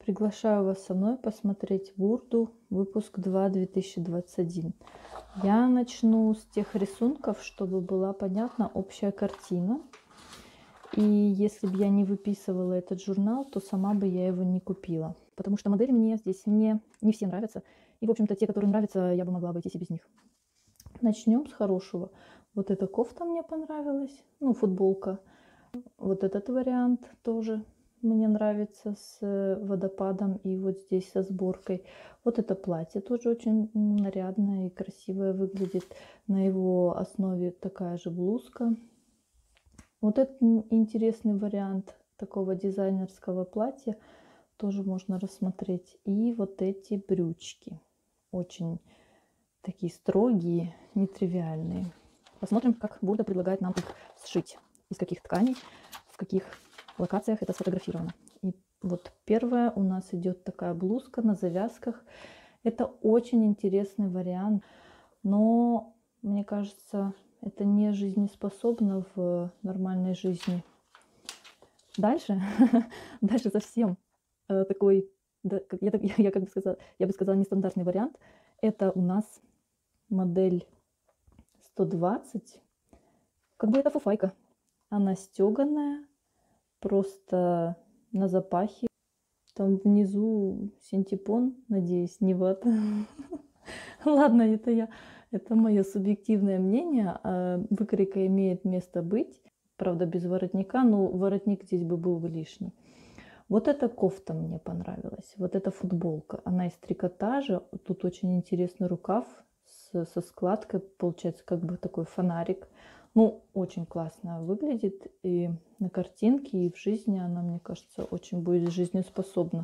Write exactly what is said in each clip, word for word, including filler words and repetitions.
Приглашаю вас со мной посмотреть бурду, выпуск два две тысячи двадцать один. Я начну с тех рисунков, чтобы была понятна общая картина. И если бы я не выписывала этот журнал, то сама бы я его не купила. Потому что модели мне здесь не, не все нравятся. И, в общем-то, те, которые нравятся, я бы могла обойтись и без них. Начнем с хорошего. Вот эта кофта мне понравилась, ну, футболка. Вот этот вариант тоже мне нравится с водопадом и вот здесь со сборкой. Вот это платье тоже очень нарядное и красивое выглядит. На его основе такая же блузка. Вот этот интересный вариант такого дизайнерского платья тоже можно рассмотреть. И вот эти брючки. Очень такие строгие, нетривиальные. Посмотрим, как бурда предлагает нам их сшить. Из каких тканей, в каких локациях это сфотографировано. И вот первая у нас идет такая блузка на завязках. Это очень интересный вариант, но мне кажется, это не жизнеспособно в нормальной жизни. Дальше, дальше совсем такой, я, я, я как бы сказала, я бы сказала, нестандартный вариант. Это у нас модель сто двадцать. Как бы это фуфайка. Она стеганая, просто на запахе. Там внизу синтепон, надеюсь, не вата. Ладно, это я, это мое субъективное мнение. Выкройка имеет место быть, правда, без воротника, но воротник здесь бы был бы лишний. Вот эта кофта мне понравилась. Вот эта футболка. Она из трикотажа. Тут очень интересный рукав со складкой. Получается, как бы такой фонарик. Ну, очень классно выглядит и на картинке, и в жизни она, мне кажется, очень будет жизнеспособна.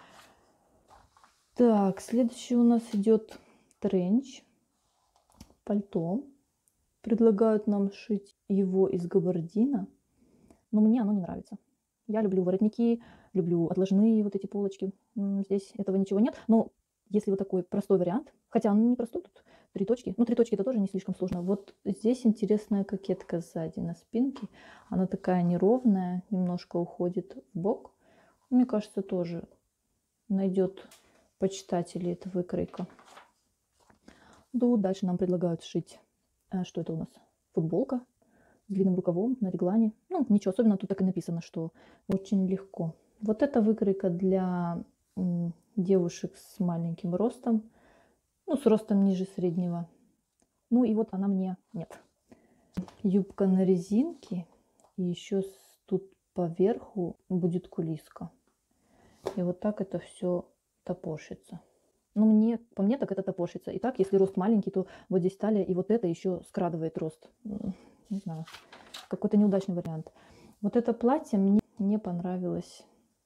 Так, следующий у нас идет тренч, пальто. Предлагают нам шить его из габардина, но мне оно не нравится. Я люблю воротники, люблю отложные вот эти полочки. Здесь этого ничего нет, но если вот такой простой вариант, хотя он не простой, тут три точки. Ну, три точки это тоже не слишком сложно. Вот здесь интересная кокетка сзади на спинке. Она такая неровная, немножко уходит в бок. Мне кажется, тоже найдет почитателей эта выкройка. Ну, дальше нам предлагают сшить, что это у нас? Футболка с длинным рукавом на реглане. Ну, ничего особенного, тут так и написано, что очень легко. Вот эта выкройка для девушек с маленьким ростом, ну, с ростом ниже среднего. Ну, и вот она мне нет. Юбка на резинке, и еще тут поверху будет кулиска. И вот так это все топорщится. Ну, мне, по мне так это топорщится. И так, если рост маленький, то вот здесь талия, и вот это еще скрадывает рост. Не знаю, какой-то неудачный вариант. Вот это платье мне не понравилось.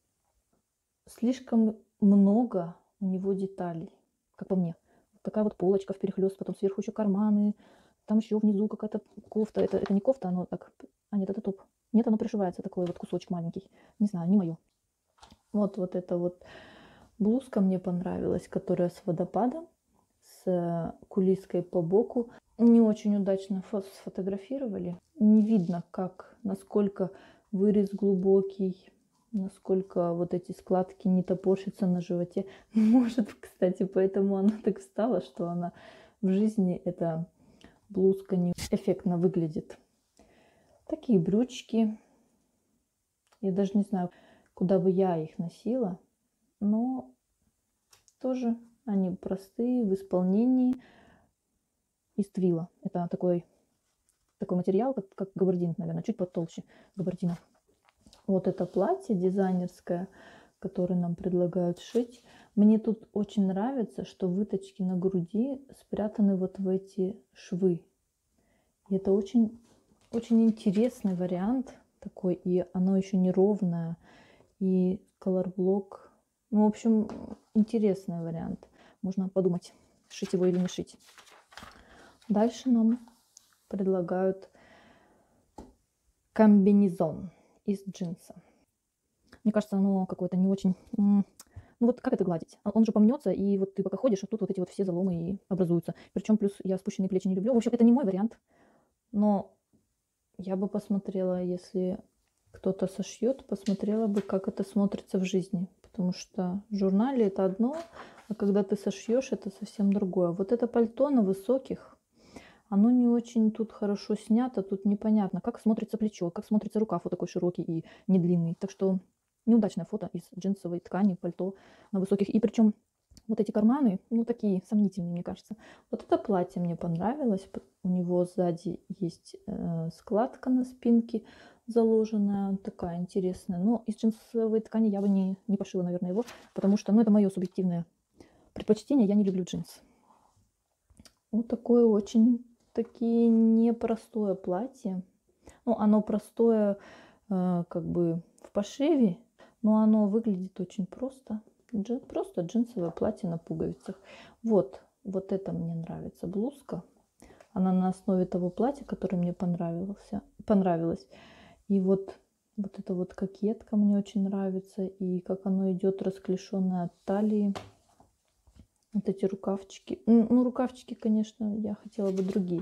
Слишком много у него деталей, как по мне. Такая вот полочка вперехлёст, потом сверху еще карманы, там еще внизу какая-то кофта. Это, это не кофта, оно так... А нет, это топ. Нет, оно пришивается, такой вот кусочек маленький. Не знаю, не мое. Вот, вот эта вот блузка мне понравилась, которая с водопадом, с кулиской по боку. Не очень удачно сфотографировали. Не видно, как, насколько вырез глубокий, насколько вот эти складки не топорщатся на животе. Может, кстати, поэтому она так встала, что она в жизни, эта блузка, не эффектно выглядит. Такие брючки. Я даже не знаю, куда бы я их носила, но тоже они простые в исполнении из твила. Это такой, такой материал, как, как габардин, наверное, чуть потолще габардина. Вот это платье дизайнерское, которое нам предлагают шить. Мне тут очень нравится, что выточки на груди спрятаны вот в эти швы. И это очень, очень интересный вариант такой, и оно еще неровное, и колорблок. Ну, в общем, интересный вариант. Можно подумать, шить его или не шить. Дальше нам предлагают комбинезон из джинса. Мне кажется, оно какое-то не очень... Ну вот как это гладить? Он же помнется, и вот ты пока ходишь, а тут вот эти вот все заломы и образуются. Причем плюс я спущенные плечи не люблю. В общем, это не мой вариант. Но я бы посмотрела, если кто-то сошьет, посмотрела бы, как это смотрится в жизни. потому что в журнале это одно, а когда ты сошьешь, это совсем другое. Вот это пальто на высоких, оно не очень тут хорошо снято, тут непонятно, как смотрится плечо, как смотрится рукав вот такой широкий и не длинный. Так что неудачное фото из джинсовой ткани, пальто на высоких. И причем вот эти карманы, ну такие сомнительные, мне кажется. Вот это платье мне понравилось. У него сзади есть э, складка на спинке заложенная, такая интересная. Но из джинсовой ткани я бы не, не пошила, наверное, его, потому что, ну, это мое субъективное предпочтение, я не люблю джинсы. Вот такое очень таки непростое платье. Ну, оно простое э, как бы в пошиве, но оно выглядит очень просто. Джин, просто джинсовое платье на пуговицах. Вот, вот это мне нравится блузка. Она на основе того платья, которое мне понравился, понравилось. И вот, вот эта вот кокетка мне очень нравится. И как оно идет расклешенное от талии. Вот эти рукавчики. Ну, рукавчики, конечно, я хотела бы другие.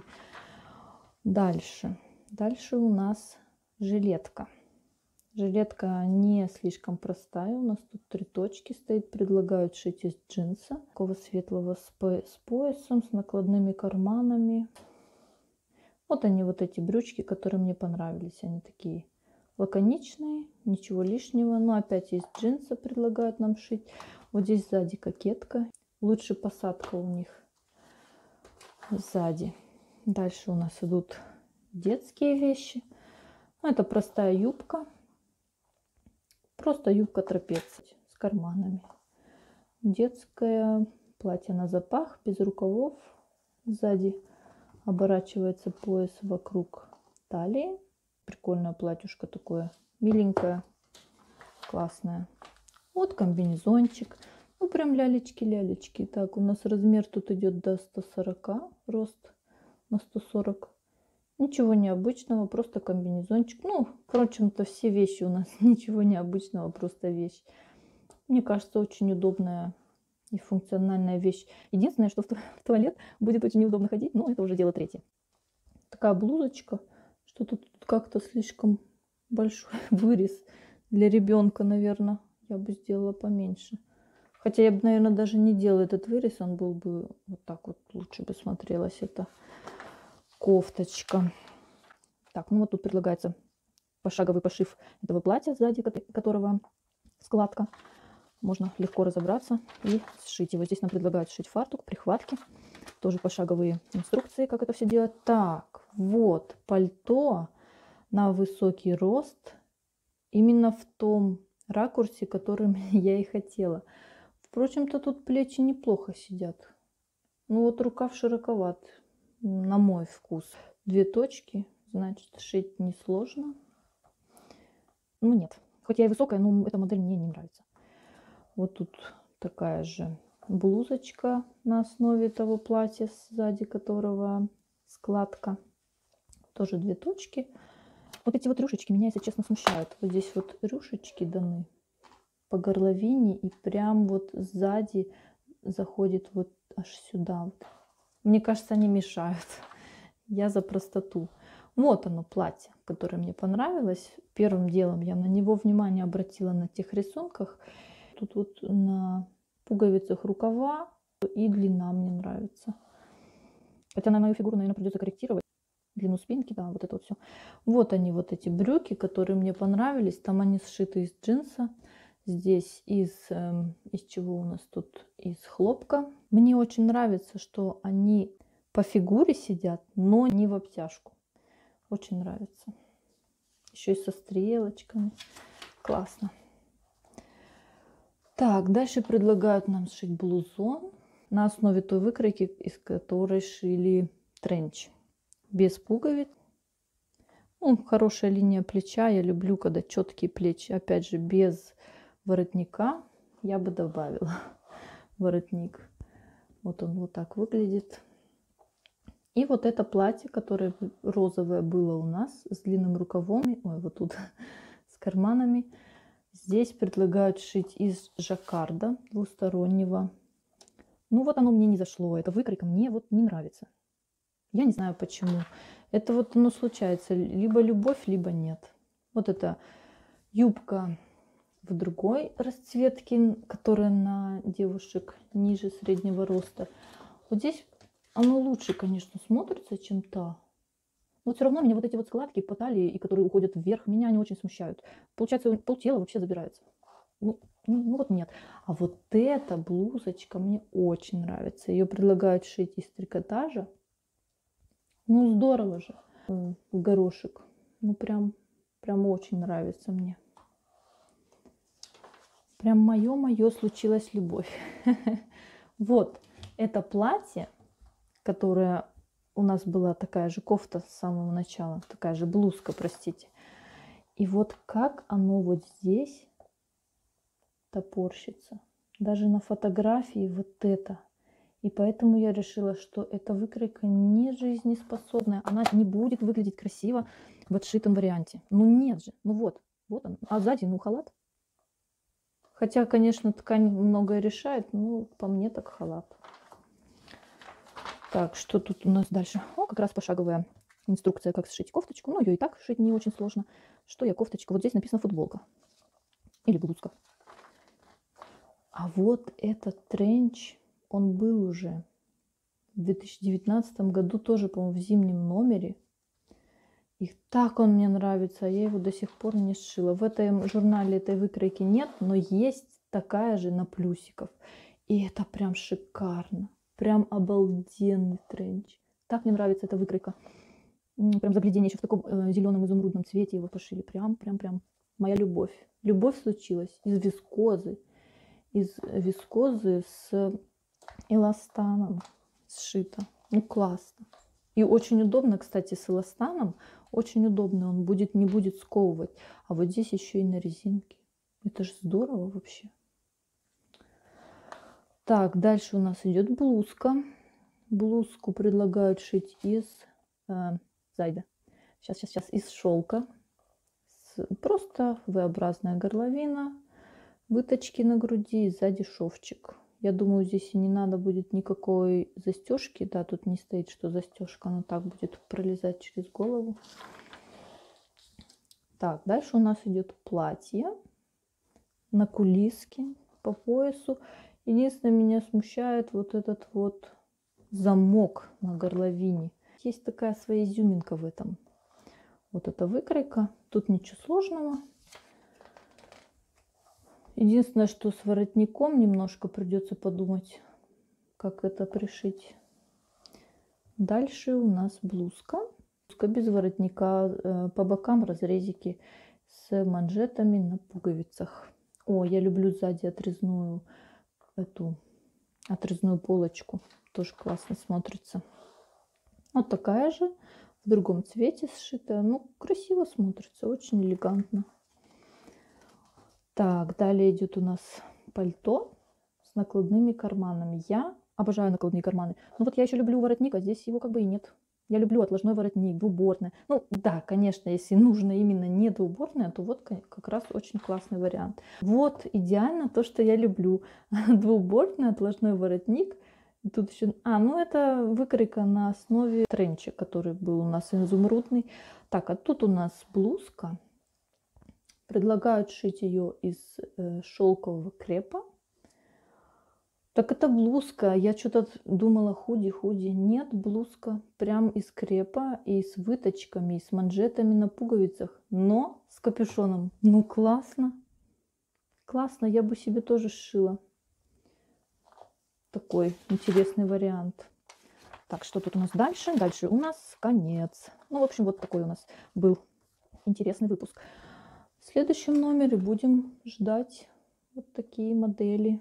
Дальше. Дальше у нас жилетка. Жилетка не слишком простая. У нас тут три точки стоит. Предлагают шить из джинса. Такого светлого с, по с поясом, с накладными карманами. Вот они, вот эти брючки, которые мне понравились. Они такие лаконичные, ничего лишнего. Но опять из джинса предлагают нам шить. Вот здесь сзади кокетка. Лучше посадка у них сзади. Дальше у нас идут детские вещи. Это простая юбка. Просто юбка трапеция с карманами. Детское платье на запах, без рукавов. Сзади оборачивается пояс вокруг талии. Прикольное платьюшко такое, миленькое, классное. Вот комбинезончик. Ну, прям лялечки-лялечки. Так, у нас размер тут идет до ста сорока, рост на сто сорок. Ничего необычного, просто комбинезончик. Ну, впрочем-то, все вещи у нас ничего необычного, просто вещь. Мне кажется, очень удобная и функциональная вещь. Единственное, что в туалет будет очень неудобно ходить, но это уже дело третье. Такая блузочка, что-то тут как-то слишком большой вырез для ребенка, наверное. Я бы сделала поменьше. Хотя я бы, наверное, даже не делала этот вырез, он был бы вот так вот, лучше бы смотрелась эта кофточка. Так, ну вот тут предлагается пошаговый пошив этого платья, сзади которого складка. Можно легко разобраться и сшить его. Здесь нам предлагают сшить фартук, прихватки. Тоже пошаговые инструкции, как это все делать. Так, вот пальто на высокий рост. Именно в том ракурсе, которым я и хотела. Впрочем-то, тут плечи неплохо сидят. Ну вот рукав широковат, на мой вкус. Две точки, значит, шить несложно. Ну нет, хоть я и высокая, но эта модель мне не нравится. Вот тут такая же блузочка на основе того платья, сзади которого складка. Тоже две точки. Вот эти вот рюшечки меня, если честно, смущают. Вот здесь вот рюшечки даны по горловине и прям вот сзади заходит вот аж сюда. Мне кажется, они мешают. Я за простоту. Вот оно, платье, которое мне понравилось. Первым делом я на него внимание обратила на тех рисунках. Тут вот на пуговицах рукава и длина мне нравится. Хотя на мою фигуру, наверное, придется корректировать. Длину спинки, да, вот это вот все. Вот они, вот эти брюки, которые мне понравились. Там они сшиты из джинса. Здесь из, э, из чего у нас тут? Из хлопка. Мне очень нравится, что они по фигуре сидят, но не в обтяжку. Очень нравится. Еще и со стрелочками. Классно. Так, дальше предлагают нам сшить блузон на основе той выкройки, из которой шили тренч. Без пуговиц. Ну, хорошая линия плеча. Я люблю, когда четкие плечи. Опять же, без воротника я бы добавила воротник. Вот он вот так выглядит. И вот это платье, которое розовое было у нас, с длинным рукавом. Ой, вот тут с карманами. Здесь предлагают шить из жаккарда двустороннего. Ну вот оно мне не зашло. Эта выкройка мне вот не нравится. Я не знаю почему. Это вот оно случается. Либо любовь, либо нет. Вот эта юбка в другой расцветке, которая на девушек ниже среднего роста. Вот здесь оно лучше, конечно, смотрится, чем та. Но все равно меня вот эти вот складки по талии, и которые уходят вверх, меня они очень смущают. Получается, полтела вообще забирается. Ну, ну, ну вот нет. А вот эта блузочка мне очень нравится. Ее предлагают шить из трикотажа. Ну, здорово же. В горошек. Ну, прям, прям очень нравится мне. Прям мое-мое случилась любовь. Вот, это платье, которое у нас была такая же кофта с самого начала, такая же блузка, простите. И вот как оно вот здесь топорщится. Даже на фотографии вот это. И поэтому я решила, что эта выкройка не жизнеспособная. Она не будет выглядеть красиво в отшитом варианте. Ну нет же. Ну вот. Вот он. А сзади, ну, халат. Хотя, конечно, ткань многое решает. Ну, по мне так халат. Так, что тут у нас дальше? О, как раз пошаговая инструкция, как сшить кофточку. Ну, ее и так шить не очень сложно. Что я кофточка? Вот здесь написано футболка. Или блузка. А вот этот тренч, он был уже в две тысячи девятнадцатом году, тоже, по-моему, в зимнем номере. И так он мне нравится, а я его до сих пор не сшила. В этом журнале этой выкройки нет, но есть такая же на плюсиков. И это прям шикарно. Прям обалденный тренч. Так мне нравится эта выкройка. Прям заглядение, еще в таком э, зеленом изумрудном цвете его пошили. Прям, прям, прям моя любовь. Любовь случилась из вискозы. Из вискозы с эластаном сшито. Ну, классно. И очень удобно, кстати, с эластаном. Очень удобно. Он будет, не будет сковывать. А вот здесь еще и на резинке. Это же здорово вообще. Так, дальше у нас идет блузка. Блузку предлагают шить из э, зайда. Сейчас, сейчас, сейчас. Из шелка. С, просто V-образная горловина. Выточки на груди и сзади шовчик. Я думаю, здесь и не надо будет никакой застежки. Да, тут не стоит, что застежка. Она так будет пролезать через голову. Так, дальше у нас идет платье на кулиске по поясу. Единственное, меня смущает вот этот вот замок на горловине. Есть такая своя изюминка в этом. Вот эта выкройка. Тут ничего сложного. Единственное, что с воротником немножко придется подумать, как это пришить. Дальше у нас блузка. Блузка без воротника. По бокам разрезики с манжетами на пуговицах. О, я люблю сзади отрезную эту отрезную полочку. Тоже классно смотрится. Вот такая же. В другом цвете сшитая. Ну, красиво смотрится. Очень элегантно. Так, далее идет у нас пальто с накладными карманами. Я обожаю накладные карманы. Но вот я еще люблю воротник, а здесь его как бы и нет. Я люблю отложной воротник, двубортный. Ну да, конечно, если нужно именно не двубортное, то вот как раз очень классный вариант. Вот идеально то, что я люблю. Двубортный отложной воротник. Тут еще... А, ну это выкройка на основе тренча, который был у нас изумрудный. Так, а тут у нас блузка. Предлагают шить ее из э, шелкового крепа. Так это блузка. Я что-то думала худи-худи. Нет, блузка прям из крепа и с выточками, и с манжетами на пуговицах, но с капюшоном. Ну, классно. Классно, я бы себе тоже сшила. Такой интересный вариант. Так, что тут у нас дальше? Дальше у нас конец. Ну, в общем, вот такой у нас был интересный выпуск. В следующем номере будем ждать вот такие модели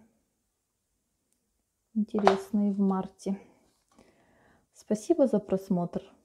интересные в марте. Спасибо за просмотр.